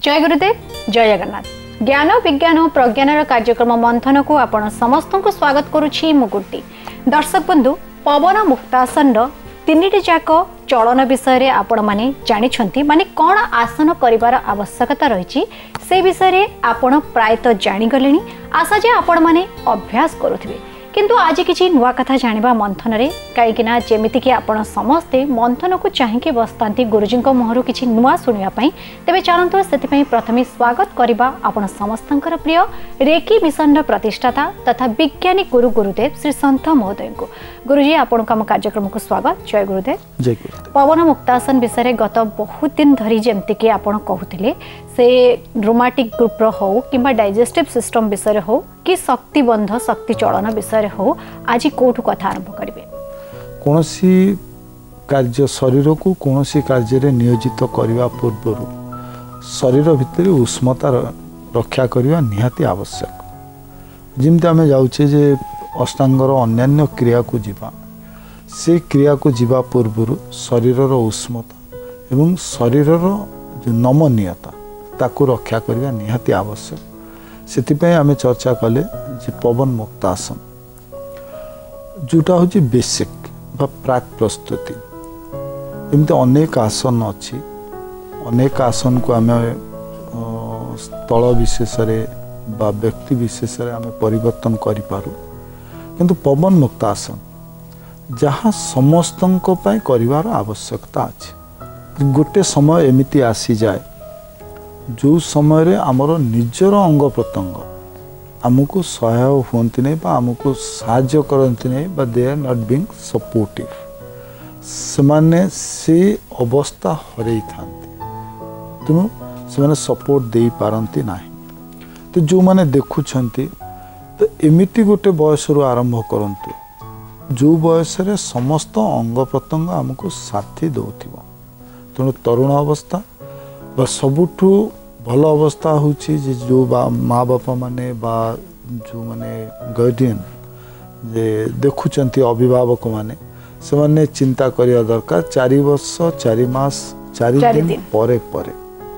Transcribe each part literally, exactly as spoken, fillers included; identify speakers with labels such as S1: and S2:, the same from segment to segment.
S1: जय गुरुदेव जय जगन्नाथ ज्ञान विज्ञान और प्रज्ञान कार्यक्रम मंथन को आपण समस्त को स्वागत करुछि मुकुटी दर्शक बंधु पवन मुक्तासन तीन जाक चलन विषय रे आपण माने जानिछंती माने कोन आसन करिवार आवश्यकता रही से विषय रे आपण प्रायत जानि गलेनी आशा जे आपण माने अभ्यास करुथिबे किंतु आज किछि नुवा कथा जानिबा मंथन रे काईकिना जेमिति कि आपण समस्ते मंथन को चाहिके बसतांती गुरुजी को मोहरु किछि नुवा सुनिया पई तेबे चलंतु सेति पई प्रथमे स्वागत करिबा आपण समस्तंकर प्रिय रेकी मिशन प्रतिष्ठाता तथा वैज्ञानिक गुरु गुरुदेव श्री संत महोदय को गुरुजी आपण काम कार्यक्रम को स्वागत जय गुरुदेव
S2: जय गुरुदेव
S1: पवन मुक्तासन विषय गत बहुत दिन धरी जेमति कि आपण कहूथिले से रोमाटिक ग्रुप रो हो किबा डाइजेस्टिव सिस्टम विषय हो कि शक्ति बंध शक्ति चलन विषय हो आज कोठु कथा आरंभ करिवे
S2: कोनोसी कार्य शरीर को कोनोसी कार्य रे नियोजित करबा पूर्व शरीर भितर उष्णता रक्षा करबा निहाती आवश्यक जिमते आमे जाउछे जे अष्टांगर अन्यान्य क्रिया को जीवा से क्रिया को जीवा पूर्व शरीर रो उष्णता एवं शरीर रो जो नमनीयता ताकू रक्षा करबा निहाती आवश्यक सेति आमे चर्चा कले जे पवन मुक्तासन जोटा हूँ बेसिक बा प्राक प्रस्तुति एमती अनेक आसन अच्छी अनेक आसन को आम स्थल विशेष बा व्यक्ति विशेष आम परिवर्तन करिपारू किंतु पवन मुक्तासन जहाँ समस्त करिवार आवश्यकता अच्छी गोटे समय एमिति आसी जाए जो समय आमर निजर अंग प्रत्यंग आमको सहाय होती नहीं बा आमको साहाय्य करती नहीं बा they are not being supportive से माने से अवस्था हरई थांती तेणु से माने सपोर्ट दे पारंती नहीं तो जो माने देखुछंती तो एमिति गोटे बयस रु आरंभ करंतु जो बयस रे समस्त अंग प्रत्यंग आमको साथी दउथिबो तेणु तरुण अवस्था बा सबुठु भल अवस्था होची जो बा माँ बापा माने बा जो माने गार्डियन जे देखुचंती अभिभावक माने से माने चिंता करिया दरकार चारि वर्ष चारि मास चारि दिन परे परे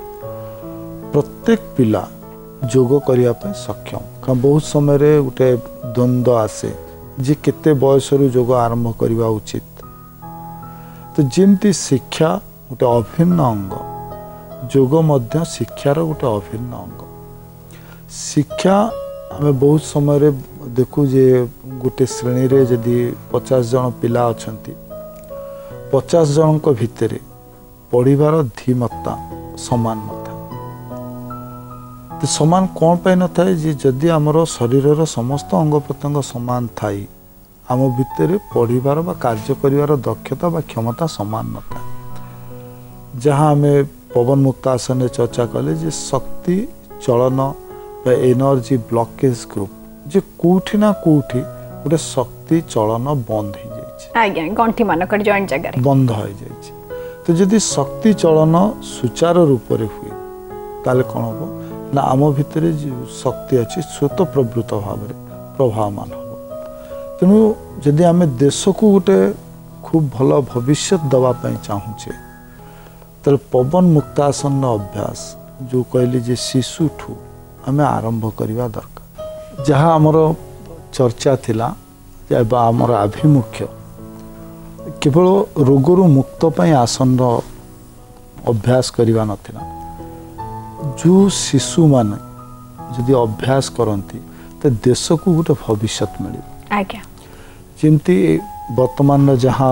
S2: प्रत्येक पिला जोग करिया पे सक्षम का बहुत समय रे उठे द्वंद्व आसे जे केते बयस रु जोग आरंभ करिवा उचित तो जेमती शिक्षा उठे अभिन्न अंग जोग मध्य शिक्षार गोटे अभिन्न अंग शिक्षा आम बहुत समय रे देखु जे गोटे श्रेणी रे जदि पचास जन पिला अछंती पचास जन को भितरे पढ़िबार धीमत्ता समान नथा तो समान कौन पाई न थाए जे जदि आमर शरीर समस्त अंग प्रत्यंग समान थाई आम भितरे पढ़िबार बा कार्य करिवार दक्षता बा क्षमता समान नथा जहाँ आमे पवन मुक्तासन चर्चा कले जे शक्ति चलन एनर्जी ब्लॉकेज ग्रुप जे कोठी ना कोठी गोटे शक्ति चलन बंद हो जाए
S1: आज्ञा गंठी मानक जॉइंट जगह रे
S2: बंद हो जाए तो जदि शक्ति चलन सुचारू रूप रे हुए ताले कोन हो ना आम भितर शक्ति अच्छी स्वतः प्रवृत्त भाव में प्रभावमान हो तेणु जदि आम देश को गोटे खूब भल भविष्य दवाई चाहूचे तो पवन मुक्तासन अभ्यास जो कहली जे शिशु ठू आम आरंभ करवा दरकार जहाँ आमर चर्चा थिला आमर आभिमुख्य केवल रोगरु मुक्त पाई आसन अभ्यास करवा नथिला जो शिशु माने जदि अभ्यास करती तो देश को गोटे भविष्य मिल
S1: आज्ञा
S2: जेमती वर्तमान जहाँ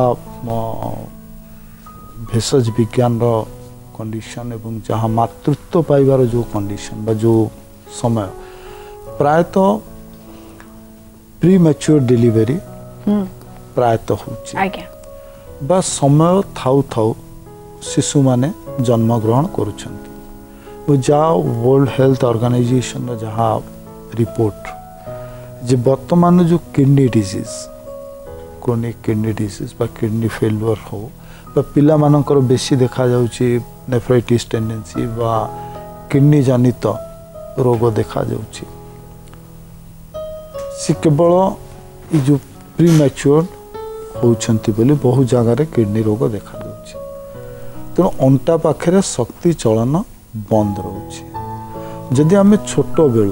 S2: भेषज विज्ञान रो कंडीशन एवं जहाँ मातृत्व पाइबार जो कंडीशन बा जो समय प्रायतः प्री मैच्योर डिलीवरी प्रायतः होची बा समय थाउ थाउ शिशु माने जन्म ग्रहण करुछंती जहाँ वर्ल्ड हेल्थ ऑर्गेनाइजेशन जहाँ रिपोर्ट जे वर्तमान जो kidney disease chronic kidney disease बा किडनी फेल्युअर हो पिला मानकर बेसी देखा जाउची नेफ्राइटिस टेंडेंसी बा किडनी जनित रोग देखा जाउची से केवल ये जो प्री मैच्योर होउछंती बोली बहु जगह रे किडनी रोग देखा जाउची तेणु अंटा पाखे शक्ति चलन बंद रोचे जदि आम छोट बेलू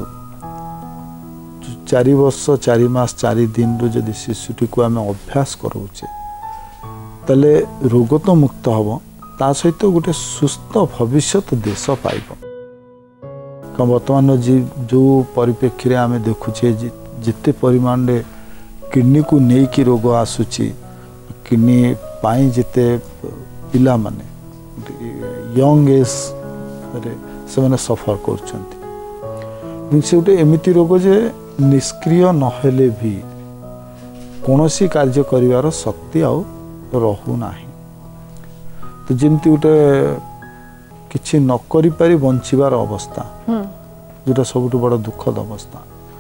S2: चारि वर्ष चारि मास चारि दिन रु जदि शिशुटी को आम अभ्यास करोचे तले रोग तो मुक्त हम ता सहित गोटे सुस्थ भविष्य देश पाइब। वर्तमान जी जो परिप्रेक्षी आम देखुचे जिते परिमाण रे किडनी को नहीं कि रोग आसूची किडनी पाई जिते पिला माने यंग एज रे से माने सफर कर से गोटे एमती रोग जे निष्क्रिय नहेले भी कौनसी कार्य करिवार शक्ति आउ रहू नाही। तो जमती गोटे किछि न करि पारि बंचिबार अवस्था जोटा सबुठ बड़ दुखद अवस्था।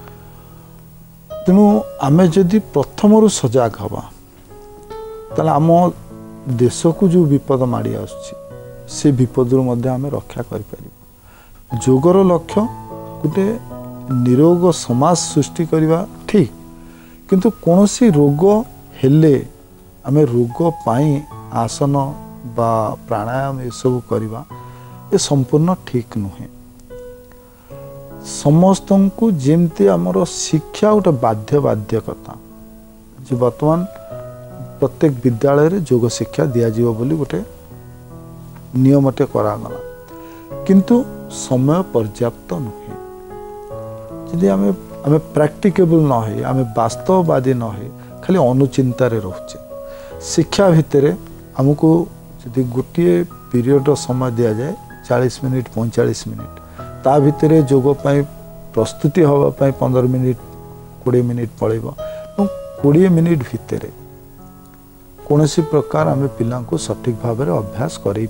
S2: तेणु आमे जदि प्रथम सजग हवा ताले आम देश को जो विपद माड़ी आसुछि से विपद आमे रक्षा करि पारिबो। जोगर लक्ष्य गोटे निरोग समाज सृष्टि करवा ठीक किंतु कौनसी रोग हेले आमे रोग पाई आसन बा प्राणायाम ये सब करवा ये संपूर्ण ठीक नुहे। समस्त को जेमती आमर शिक्षा गोटे बाध्य बाध्यकता जो वर्तमान प्रत्येक विद्यालय रे योग शिक्षा दिया जीव बोली गोटे नियमटे करागला किंतु समय पर्याप्त नुहे। यदि आमे आमे प्रैक्टिकेबल न है आमे वास्तववादी न है खाली अनुचिंतार रोचे शिक्षा भितर आमको यदि गोटे पीरियड समय दि जाए चालीस मिनिट पैंतालीस मिनिट ता भितर योग प्रस्तुति हवापाई पंद्रह मिनिट कोड़े मिनिट पड़ेब कोड़े मिनिट भितर कौन सी प्रकार आम पिला सठिक भाव में अभ्यास कर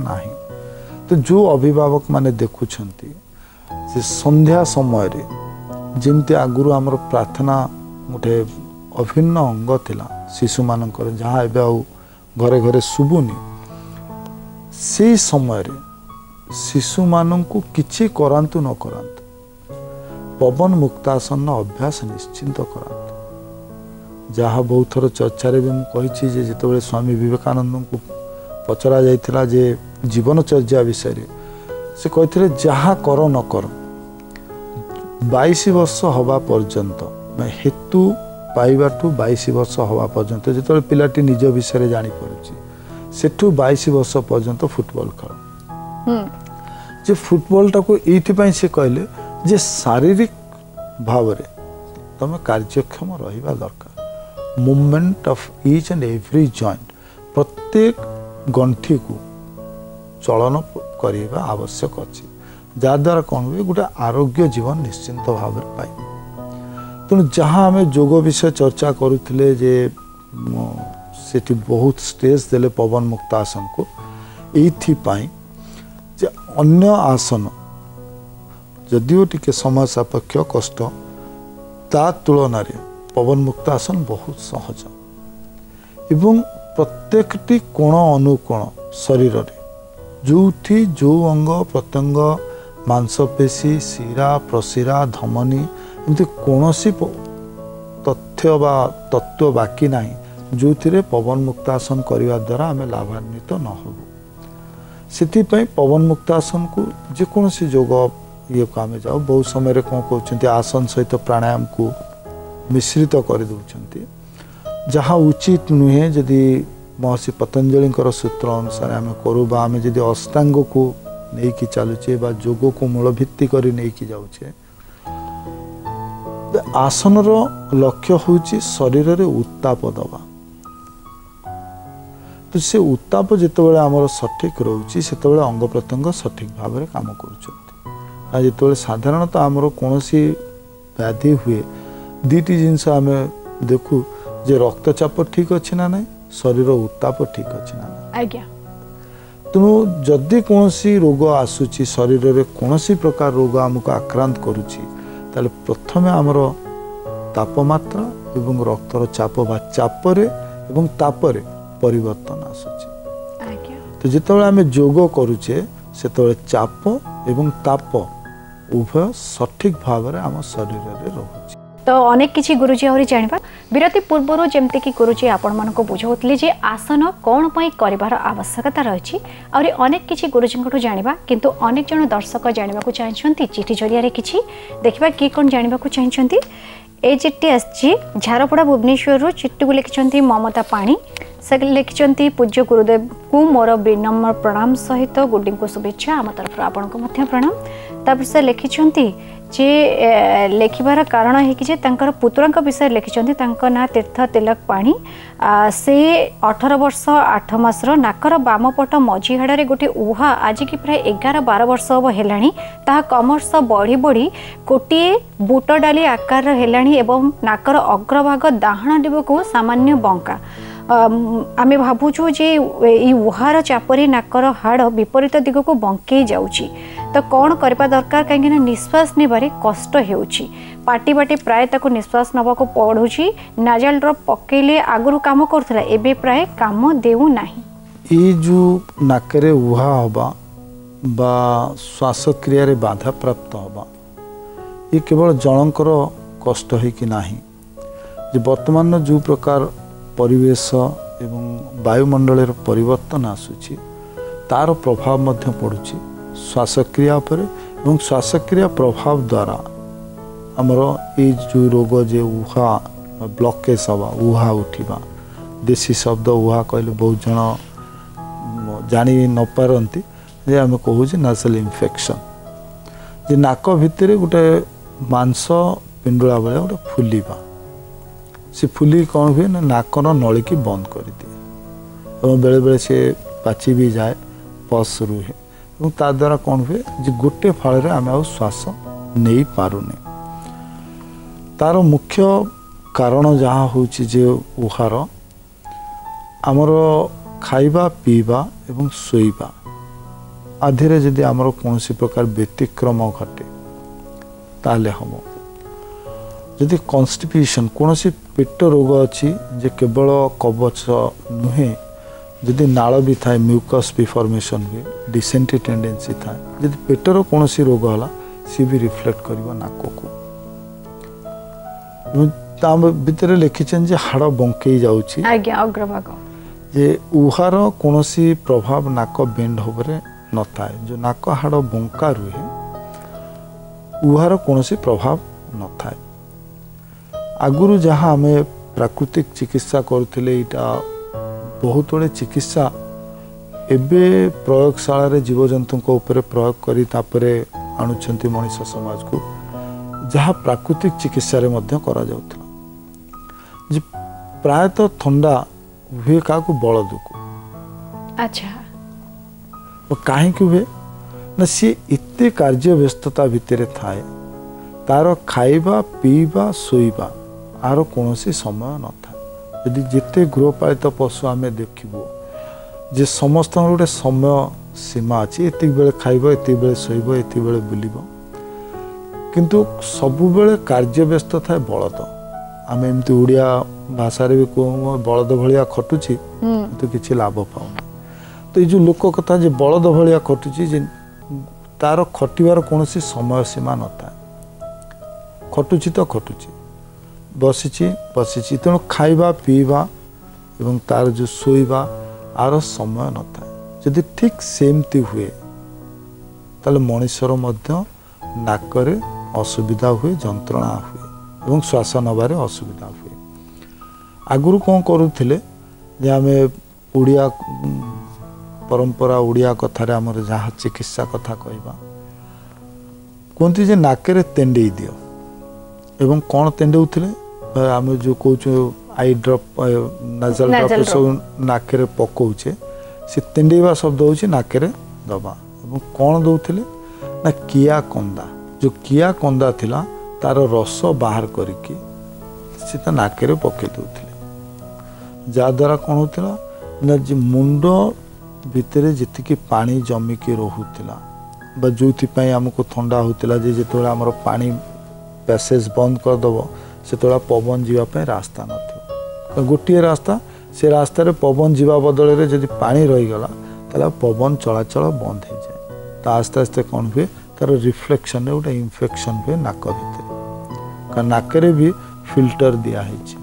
S2: तो जो अभिभावक माने देखुंट संध्या समय जमती आगुरी आमर प्रार्थना गोटे अभिन्न अंग थिला शिशु मानकर जहाँ एबे आउ घरे घरे शुभुनी से समय रे शिशु मानंकु किछि करांतु न करांतु पवन मुक्तासन अभ्यास निश्चिंत करांतु। जहाँ बहुत थर चर्चा रे भी मु कहिछि जे जेतेबेले स्वामी विवेकानंद को पचरा जाइथिला जे जीवनचर्या विषय रे से कहिथिले जहाँ कर न कर बाईस वर्ष हवा पर्यंत मैं हेतु पाइबाठू बाईस वर्ष हवा पर्यंत जो पिलाटी निज विषय जानी पड़ुछि सेठू बाईस वर्ष पर्यंत फुटबॉल खेल जे फुटबॉल टाको एइथिपाई से कहले जे शारीरिक भाव रे तमे कार्यक्षम रहिबा दरकार। Movement of each and every joint प्रत्येक गंठी को चलन करवा आवश्यक अछि जद्वारा कौन हुए गोटे आरोग्य जीवन निश्चिंत भाव में पाई। तेणु जहाँ आम योग विषय चर्चा करुले जे सेठी बहुत स्ट्रेस देले पवन मुक्तासन को एइथिपाई जे अन्य आसन जदिओ टिके समय सापेक्ष कष्ट ता तुलन पवन मुक्तासन बहुत सहज एवं प्रत्येकटी कोण अनुकोण शरीर रे जो थी जो अंग प्रत्यंग मांसपेशी शिरा प्रशिरा धमनी एमती कौन सी तथ्य बा तत्व बाकी नहीं जो थिरे पवन मुक्तासन करने द्वारा आम लाभान्वित न हो। से पवन मुक्तासन को जेकोसी योग ये को आम जाओ बहुत समय कौन कहते आसन सहित प्राणायाम को मिश्रित कर दौरान जहाँ उचित नुहे जदि महर्षि पतंजलि सूत्र अनुसार आम करूँ आम जदि अष्टांग को नहीं कि चलुचे बा योग को मूल भित्ति कर नहीं कि जाऊे आसन रो लक्ष्य होची शरीर रे उत्ताप दवा। तो से उत्ताप जितेबाला आमर सठिक रोचे से अंग प्रत्यंग सठिक भाव में काम कर जिते साधारणतः आमर कौन सी व्याधि हुए दीटी जिनस आम देखू जे रक्तचाप ठीक अच्छी ना ना शरीर उत्ताप ठीक अच्छी ना ना। तेणु जदि कौन सी रोग आसूची शरीर रे कौन सी प्रकार रोग आमको आक्रांत करुची ताले प्रथमे आमर तापमात्रा एवं रक्तर चाप बा चापरे एवं तापरे परिवर्तन आसूची। तो जिते आम योग करुचे से चाप एवं ताप उभय सठिक भाव में आम शरीर रे रोचे।
S1: तो अनेक किसी गुरुजी आहरी जानिबा विरति पूर्व जमती कि गुरुजी आपण मानको बुझाउतले जे आसन कोन पई करिवार आवश्यकता रहिछि और अनेक किसी गुरुजी को जानिबा किंतु अनेक जन दर्शक जानिबा को चाहछंती चिठी जरिया रे किछि देखिबा की कोन जानिबा को चाहछंती ए चिट्ठी आछि झारपड़ा भुवनेश्वर रु चिट्ठी को लिखिछंती ममता पाणी से लिखिछंती पूज्य गुरुदेव को मोर विनम्र प्रणाम सहित गुड्डी को शुभेच्छा आम तरफ आपण को मध्य प्रणाम तापर से लिखिछंती जे लेखिबार कारण है कि जे तांकर पुत्रंक विषय लिखिछंती तांका ना तीर्थ तिलक पाणी से अठारह वर्ष आठ मासर नाकर बामपट मझी हाड़े गोटे उहा आज की प्राय एगार बार वर्ष हम हेलाणी ताहा कमर्स बढ़ी बढ़ी गोटे बुट डाली आकार हेलाणी एवं नाकर अग्रभाग डाहाण दिग को सामान्य बंका आमे भावुछु जे ई उहार चापरी नाकर हाड़ विपरीत दिग को बंके जाउची तो कौन करबा दरकार कहीं निश्वास नेबारे कष्ट हेउची पाटी बाटी प्राय ताको निश्वास नबा को पड़ुची नाजल ड्रॉप पकेले आगुरु काम करथला एबे प्राय काम देउ नाही
S2: ई जो नाकरे उहा होबा बा श्वास क्रिया रे बाधा प्राप्त होबा ये केवल जनकर कष्ट है कि नाही जे वर्तमान जो प्रकार परिवेश एवं वायुमंडल परिवर्तन आसुची तार प्रभाव मध्य पड़ुची श्वासक्रिया पर एवं श्वासक्रिया प्रभाव द्वारा आमर ये जो रोग जे उहा ब्लॉकेज हवा उहा उठिबा देसी शब्द उहा कहले बहुत जन जानी न पारंती जे आम कहूँ नासल इन्फेक्शन जे नाक भितर गोटे मांस पिंडुला भाया गोटे फुलिबा से फुली कौन हुए ना नाकर नली की बंद कर दिए और बेले बेले से पाची भी जाए पस रुहे और ता द्वारा कौन हुए जे गोटे फाल रे आम श्वास नहीं पारुने तार मुख्य कारण जहाँ हूँ जे उहार आमर खाइबा पीवा एवं शोइबा आधीरे जदि आमर कौन प्रकार व्यतिक्रम घटे ताले हम जदि कन्स्टिपेशन कौन पेट रोग अच्छी जे केवल कवच नुहे जदि नाल भी थाए म्यूकस भी फॉर्मेशन हुए डिसेंट्री टेंडेंसी थाए जदि पेटर कौन रोग है सी भी रिफ्लेक्ट कर नाक को भितर लिखिछन जे हाड़ बंकई जाउची
S1: अग्रभाग
S2: जे उहार कौन प्रभाव नाक बेंड होबरे न थाए जो नाक हाड़ बंका रुहे उहार कौन प्रभाव न थाए आगुरु जहाँ आम प्राकृतिक चिकित्सा करुले यहाँ बहुत बड़े चिकित्सा एबे प्रयोगशाला रे जीवजंतु ऊपर प्रयोग करी तापरे आणुछंती मनुष्य समाज को जहाँ प्राकृतिक चिकित्सा रे मध्य करा जाउथला जे प्रायतः थंडा हुए का को बलद को
S1: अच्छा
S2: और काहे कि हुए ना सी इत्ते कार्य व्यस्तता भितर थाए तार खाइबा पीबा शोइबा आर कौन समय न था यदि जिते गृहपालित पशु आम देखू जे समस्त गोटे समय सीमा अच्छी एति बेले खाइब एति बेले शोइब एति बेले बुलिब किंतु सबु बेले कार्य व्यस्त थाए बलद आम एमती ओडिया भाषा भी कहूँ बलद भलिया खटुची तो किसी लाभ पाऊना तो ये जो लोक कथा जे बलद भलिया खटुची जे तार खटिबार कौन समय सीमा न था खटुची तो खटुची बसीची बसीची तेणु खाइबा पीवा एवं तार जो शोइबा आर समय न था जदि ठीक सेमती हुए ताले मनुष्यर मध्य नाकरे असुविधा हुए जंत्रणा हुए एवं श्वास नबारे असुविधा हुए आगुरु कौन करुथिले जे आमे ओडिया परंपरा ओडिया कथारे आमर जहाँ चिकित्सा कथा कहबा कहते जे नाकरे तेंडेई दियो एवं कौन तेंडेउथिले आम जो कहूँ आई ड्रप नाजल ड्रप सब नाकरे पकाउछे से तेंडेवा शब्द होछि नाकरे दबा एवं कौन दउथिले ना किया कंदा जो किया कंदा थिला तार रस बाहर करिकी से नाकरे पकई दउथिले जा द्वारा कौन होतिला ना जे मुंड भितरे जतिकी पानी जमिकी रहुतिला बा जोथि आमको थंडा होतिला जे जेतोला हमर पानी पैसेज बंद कर दबो सेतोला पवन जीवा रास्ता न गोटे रास्ता से रास्ता रे पवन जीवा बदल रे जदि पानी रही गला ताला पवन चलाचल बंद हो जाए तो आस्ते आस्ते कौन हुए तार रिफ्लेक्शन रे गोटे इन्फेक्शन हुए नाक भितर कारण नाकरे भी फिल्टर दिया है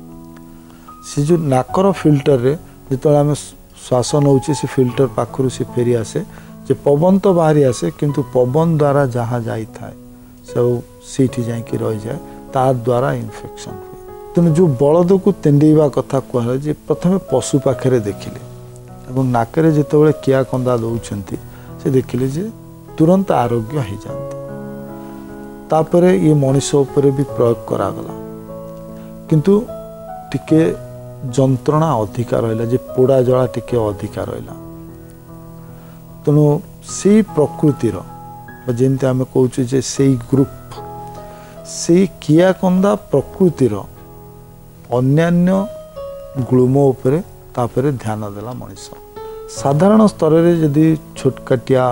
S2: से जो नाकर फिल्टर रे जो आम श्वास नौ से फिल्टर पाखर से फेरी आसे जे पवन तो बाहरी आसे किंतु पवन द्वारा जहाँ जाई थाए सब सीठी जाकि रही जाए तार द्वारा इन्फेक्शन हुए तेणु जो बलद को तेंडेवा कथा कहला जे प्रथम पशु पाखे देखिले एवं नाकरे जिते किया कंदा दौरान से देखिले जे तुरंत आरोग्य हो जाते तापर ये मनीष उपरे भी प्रयोग करागला किंतु टिके जंत्रणा अधिका रहा जे पोड़ा जला टिके अधिका रहा तेणु से प्रकृतिर जमी आम कहूँ से ग्रुप से किया कंदा प्रकृतिर अन्यान्य ग्लूम उपरे तापर ध्यान देला मनीष साधारण स्तर में जदि छोटकाटिया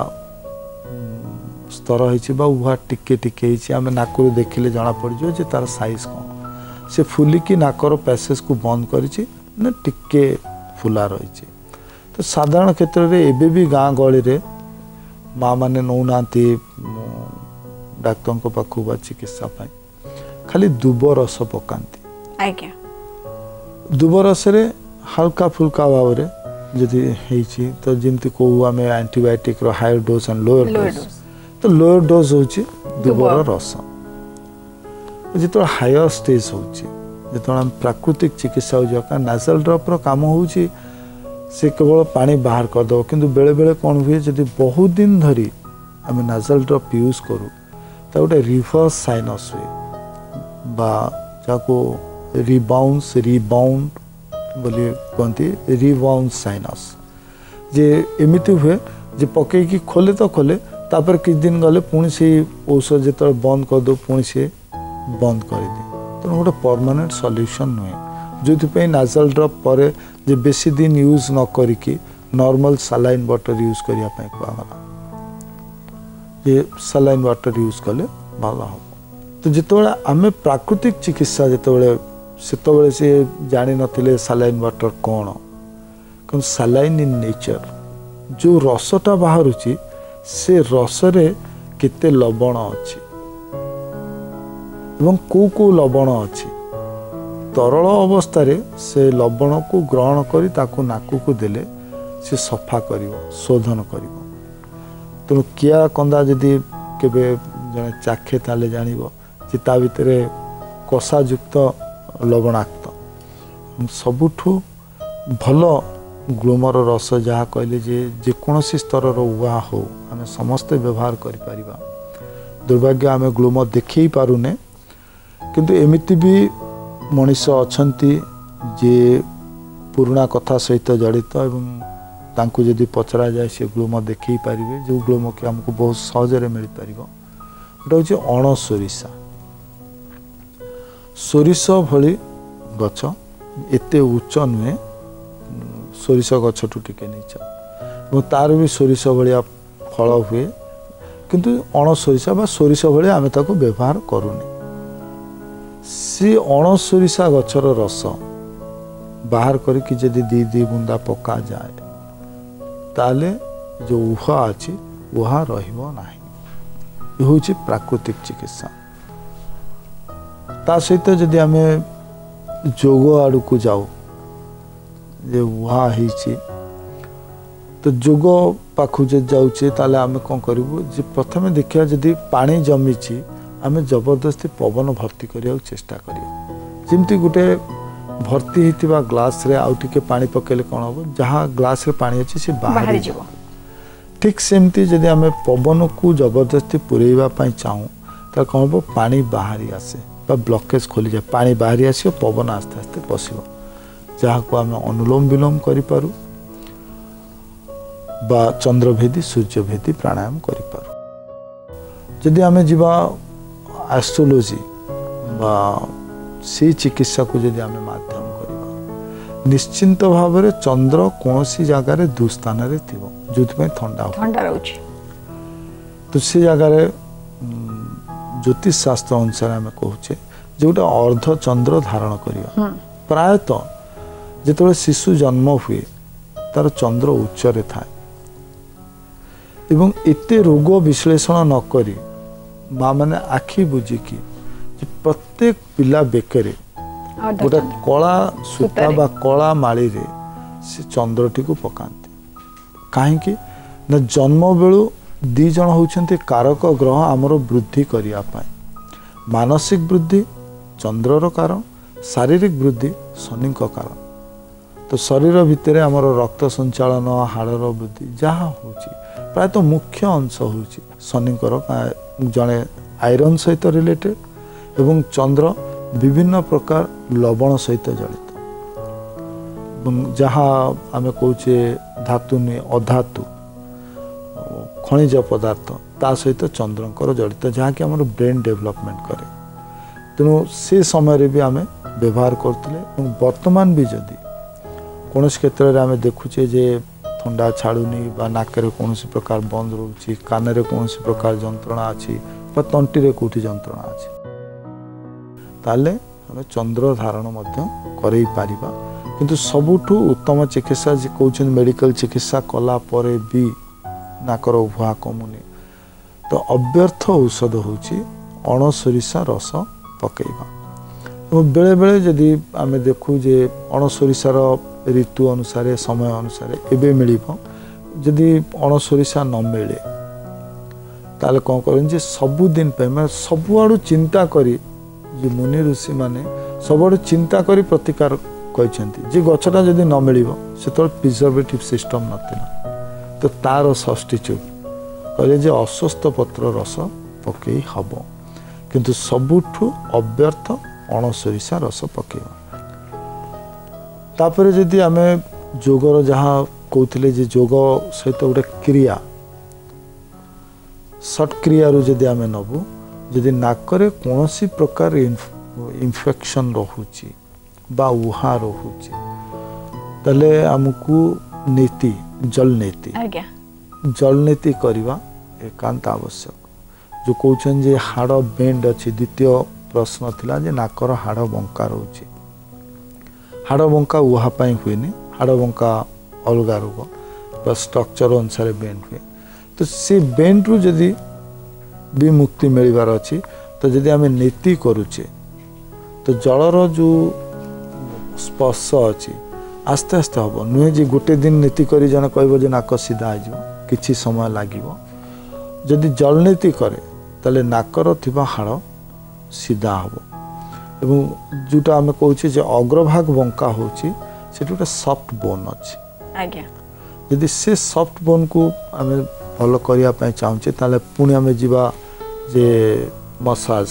S2: स्तर हो टिके टिके आम नाकू देखिले जना पड़ जे तार साइज कौन से फुलिकी नाकर पैसेज को बंद करिछि ना टिके फुला रही तो साधारण क्षेत्र में एबे भी गाँ गहली रे माँ मैंने नौना डाक्तर को पाखु बा चिकित्सा पाई खाली दुब रस पकाती
S1: आज्ञा
S2: दुब रस रे हल्का फुल्का भाव रे जदि हेछि तो जेमति कहू आम एंटीबायोटिक रो higher dose and lower dose तो लोअर डोज होछि दुबर रस जो हायर स्टेज हो प्राकृतिक चिकित्सा हो नासल ड्रप काम हो से केवल पानी बाहर करदे किंतु बेले बेले कौन हुए जब बहुत दिन धरी आम नासल ड्रप यूज करूँ तो गोटे रिवर्स साइनस हुए जाको रिबाउंस रिबाउंड बोली कहती रिबाउंस साइनस जे एमती हुए जे पकईकी खोले तो खोले तापर किछ दिन गले पुणी से औषध जो बंद करदे पुणी से बंद कर दे तेणु गोटे परमानेंट सॉल्यूशन नुहे जो नाजल ड्रप पर जे बेसी दिन यूज न करिकी नॉर्मल सलाइन वाटर यूज करिया पई कहला ये सलाइन वाटर यूज कले भला हो तो जितेबाला आम प्राकृतिक चिकित्सा जितेबाला सेतबेले से जानी नथिले सलाइन वाटर कौन कौन सलाइन इन नेचर जो रसटा बाहरुची से रसरे केते लवण अच्छी एवं को को लवण अच्छी तरल अवस्था से लवण को ग्रहण करी ताकू नाकू को देले से सफा करिवो शोधन करिवो तेणु किया कंदा जदि केबे जने चाखे ताले जानिबो जे ता भितरे कषायुक्त लवणाक्त सबुठु भल ग्लूमर रस जहाँ कहले जे जेकोसी स्तर उहा हो आम समस्ते व्यवहार करिपारिबा दुर्भाग्य आम ग्लूमर देखी पारुने किंतु एमिति भी मनीष अछंती जे पुराना कथा सहित जड़ित एवं तांकु जदि पचरा जाए से ग्लूम देखी पारिबे जो ग्लूम कि हमको बहुत सहजरे मिल पारिबो एटा होची अण सोरिसा सोरिष भली गछ एते उच्च नुहे सोरिष गछटू टिके नीच और तार भी सोरिष भलिया फल हुए किंतु अण सोरिषा बा सोरिष भली आमे ताको व्यवहार करूनी सी अण सोरिषा गछर रस बाहर करके जदि दी दी बुंदा पका जाए ताले जो उहा अच्छी उहा रहिबो नाही ये होची प्राकृतिक चिकित्सा ता सहित जदि आमे जोग आड़ को जाओ जे उहा हिची तो जोग पाखु जे जाउचे ताले आमे कोन करिवो जे प्रथमे देखिया जदि पानी जमीची आमे जबरदस्ती पवन भर्ती करिया चेष्टा करिया जेमती गुटे भर्ती होता ग्लास रे आउ टिके पानी पकेले कौन हम जहाँ ग्लास रे पानी अच्छी से बाहर जाओ ठीक सेमती जदि आम पवन को जबरदस्ती पुरेवा चाहूँ तो कौन हम पानी बाहरी आसे ब्लॉकेज खोली जाए पानी बाहरी आस पवन आस्ते आस्ते पशिब जहाँ को आम अनुलोम विलोम करूँ बा चंद्रभेदी सूर्यभेदी प्राणायाम करूँ जदि आम जीवा एस्ट्रोलॉजी बा से चिकित्सा को जदि आम माध्यम करवा निश्चिंत भाव में चंद्र कौन सी जगार दुस्थान जो ठंडा
S1: ठंडा रोचे
S2: तो से जगार ज्योतिष शास्त्र अनुसार आम कहचे जोटा अर्ध चंद्र धारण करवा प्रायतः जिते शिशु जन्म हुए तार चंद्र उच्चरे थाए एवं एते रोग विश्लेषण नक माँ मैंने आखि बुझिकी प्रत्येक पिला बेकरे गोटे कला सूता बा कला माली रे से चंद्रटी को पकाते कहीं ना जन्म बेलू दी जन होउछन्ते कारक ग्रह आमर वृद्धि करिया पाए मानसिक वृद्धि चंद्रर कारण शारीरिक वृद्धि शनि कारण तो शरीर भितर आमर रक्त संचालन हाड़र वृद्धि जहाँ होची प्राय तो मुख्य अंश होची शनिकर जड़े आयरन सहित रिलेटेड एवं चंद्र विभिन्न प्रकार लवण सहित जड़ित जहाँ आम कौचे धातु नुहे अधातु खनिज पदार्थ ता सहित चंद्रकर जड़ित जहाँकि आम ब्रेन डेवलपमेंट करे तेणु से समय भी आम व्यवहार करते वर्तमान भी जदि कौन क्षेत्र में आम देखुचे जे थंडा छाड़ुनी बा नाकरे कौन प्रकार बंद रोचे कान कौन प्रकार जंत्रणा अच्छी तंटी कौटी जंत्रणा अच्छी ताले आम चंद्र धारण करई पारिबा किंतु सबुठु उत्तम चिकित्सा जे कहउछन मेडिकल चिकित्सा कला परे भी नाकर उभा कमुनी तो अव्यर्थ औषध होची अणसोरिषा रस पकेइबा बेले बेले जदि आम देखू जे अणसोरिषार ऋतु अनुसार समय अनुसार एबे मिलिबो जदि अणसोरिषा न मिले ताले कौन करें जे सबुदिन पे मैं सबुआड़ू चिंता करी जे मुनि ऋषि माने सबुआड़ू चिंता करी प्रतिकार कहते जे गछटा जदि न मिलिबो सेतल प्रिजर्वेटिव सिस्टम नथिला तो तार सब्स्टिट्यूट कहले जे अस्वस्थ पत्र रस पकई हब किंतु सबुठु अव्यर्थ अणसोरिषा रस पकेइबा तापर जदि आमे जोगर जहाँ कहते जे जोग सहित गोटे क्रिया सट क्रिया जदि आमे नबु जदि नाकरे कौनसी प्रकार इन्फेक्शन रहुची बा उहा रहुची तले आमको नीति जल नीति जल नीति करवा एकांत आवश्यक जो कहते जे हाड़ बेंड अच्छी द्वितीय प्रश्न थिला जे नाकर हाड़ बंका रोचे हाड़ बंका उहा पाई हुए हाड़ बंका अलग रोग स्ट्रक्चर अनुसार बेंड हुए तो से बेंड रु जदि भी मुक्ति मिलबार अच्छी तो जदि आम नीति करुचे तो जलर जो स्पर्श अच्छी आस्ते आस्ते हम नुहे जे गोटे दिन नीति करी जन कह नाक सीधा हो किछि समय लगे जदि जल नीति करे ताले नाकर थिबा हाड़ सीधा हम एवं जोटा आम कहूँ जे अग्रभाग बंका होची से गोटे सॉफ्ट बोन अच्छी जदि से सॉफ्ट बोन को आम भल करने चाहूचे ताले पुणी आम जीवा जे मसाज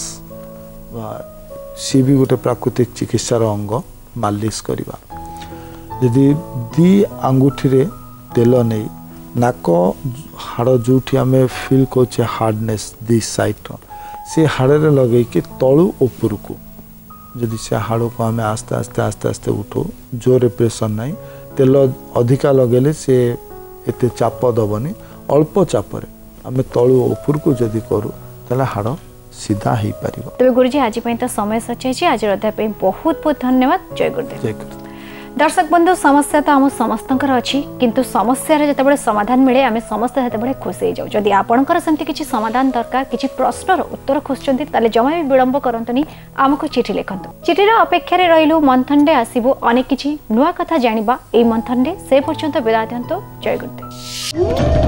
S2: सी भी गोटे प्राकृतिक चिकित्सार अंग मालिश करवा यदि दी आंगुठी रे तेल नहीं नाक हाड़ जो आम फिल करे हार्डनेस दी साइड से हाड़े लगे कि तलु ऊपर को जदि से हाड़ को आम आस्ते आस्ते आस्ते आस्ते उठो जोर प्रेशर नहीं तेल अधिका लगेले से एते चाप दबनी अल्प चापरे आम तलु ऊपर को जदि करूँ ताला हाड़ सीधा हो पार।
S1: तेज गुरुजी आज तो समय सचाई आज अध्याय बहुत बहुत धन्यवाद। जय गुरुदेव।
S2: जय गुरुदेव।
S1: दर्शक बंधु समस्या तो आम समस्तंकर अच्छी किंतु समस्या जिते समाधान मिले आम समस्त से खुशी हो जाऊ। जदि आपणकर सेमती किसी समाधान दरकार किसी प्रश्नर उत्तर खोजुंट ताले जमा भी विलंब करंतनी आमको चिठी लिखंतु। चिठीर अपेक्षा रहिलु मंथन डे आसीबो अनेक किछि नुआ कथा जानिबा एई मंथन डे से पर्यंत विदा दियंतु। जय गुरुदेव।